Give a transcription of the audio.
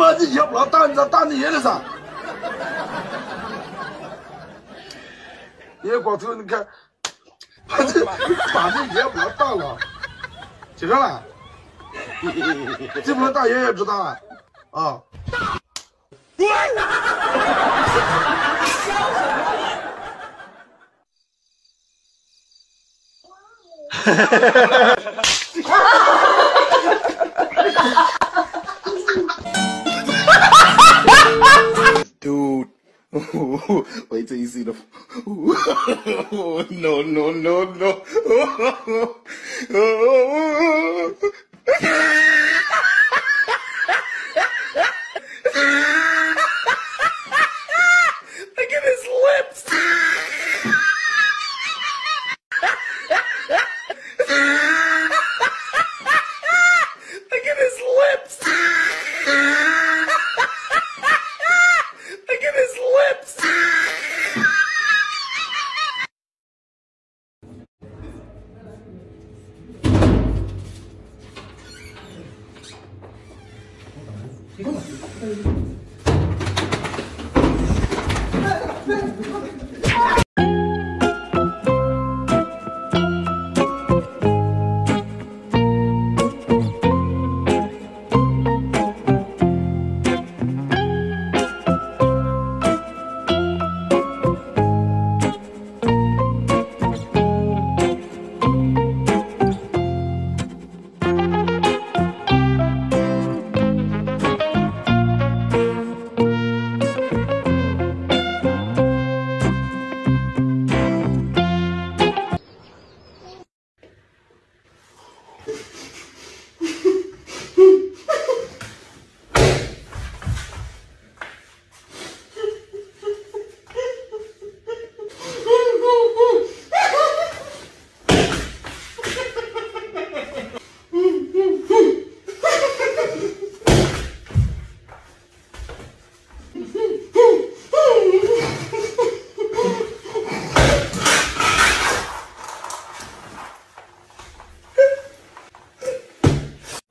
妈你也不知道打，你咋打你爷的啥？爷光头，你看，把你爷不知道打了，听着了？这不能打爷爷知道啊？啊！ Dude, wait till you see the. No, no, no, no. Look at his lips. Look at his lips. Look at his lips. 이거만.